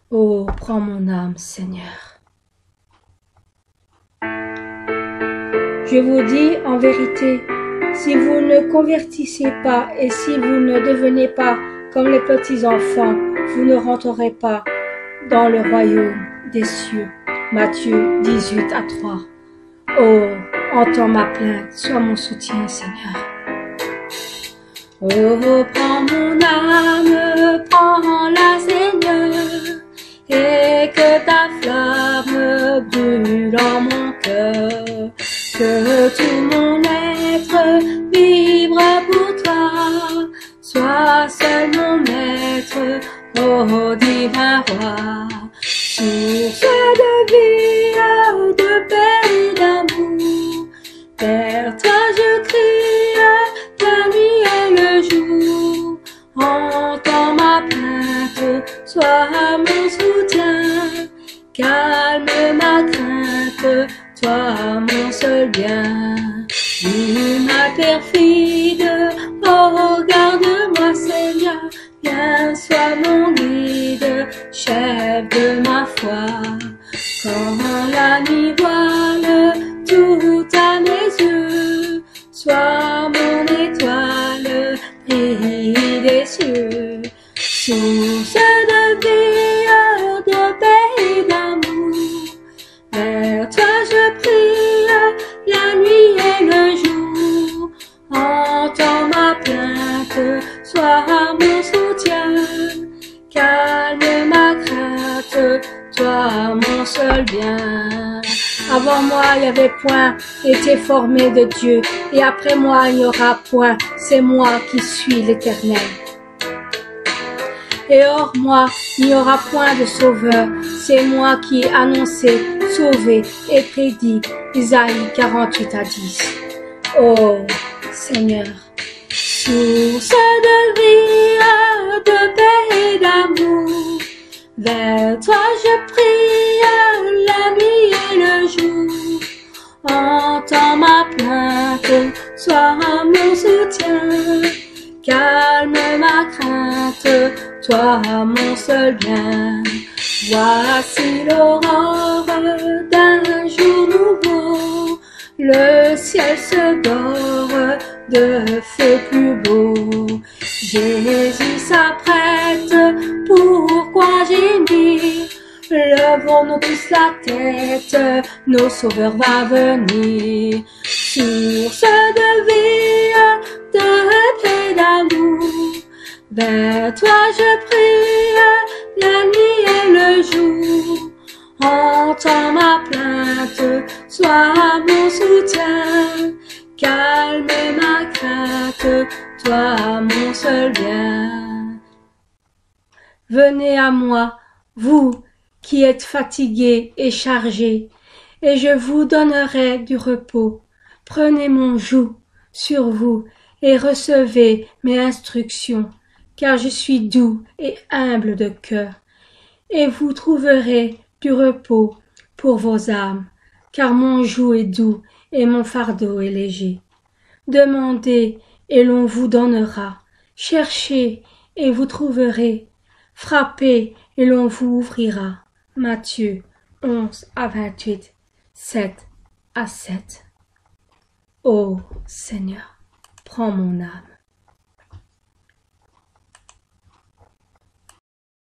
Oh, prends mon âme, Seigneur. Je vous dis en vérité, si vous ne convertissez pas et si vous ne devenez pas comme les petits enfants, vous ne rentrerez pas dans le royaume des cieux. Matthieu 18:3. Oh, entends ma plainte, sois mon soutien, Seigneur. Oh, prends mon âme, prends-la, Seigneur, et que ta flamme brûle en mon cœur, que tout mon être vibre pour toi, sois seul mon maître, ô divin roi, source de vie, de paix et d'amour, vers toi je crie, la nuit et le jour, entends ma plainte, sois mon soutien, calme ma crainte, toi mon seul bien. Mal perfide, oh garde-moi Seigneur, viens sois mon guide, chef de ma foi. Quand la nuit voile tout à mes yeux, sois mon étoile, brille des cieux, source de vie, de paix et d'amour. Vers toi je prie, la nuit et le jour. Entends ma plainte, sois mon soutien. Calme ma crainte, toi mon seul bien. Avant moi il n'y avait point été formé de Dieu, et après moi il n'y aura point, c'est moi qui suis l'Éternel. Et hors moi, il n'y aura point de sauveur, c'est moi qui ai annoncé, sauvé et prédit, Isaïe 48:10. Oh, Seigneur, source de vie, de paix et d'amour, vers toi je prie, la nuit et le jour, entends ma plainte, sois mon soutien, calme ma crainte, toi mon seul bien. Voici l'aurore d'un jour nouveau, le ciel se dore de feu plus beau. Jésus s'apprête, pourquoi gémir? Levons-nous tous la tête, nos sauveurs va venir. Source de vie, de paix, d'amour, vers toi je prie, la nuit et le jour. Entends ma plainte, sois mon soutien, calme ma crainte, toi mon seul bien. Venez à moi, vous qui êtes fatigués et chargés, et je vous donnerai du repos. Prenez mon joug sur vous et recevez mes instructions, car je suis doux et humble de cœur, et vous trouverez du repos pour vos âmes, car mon joug est doux et mon fardeau est léger. Demandez et l'on vous donnera, cherchez et vous trouverez, frappez et l'on vous ouvrira. Matthieu 11:28, 7:7. Ô Seigneur, prends mon âme.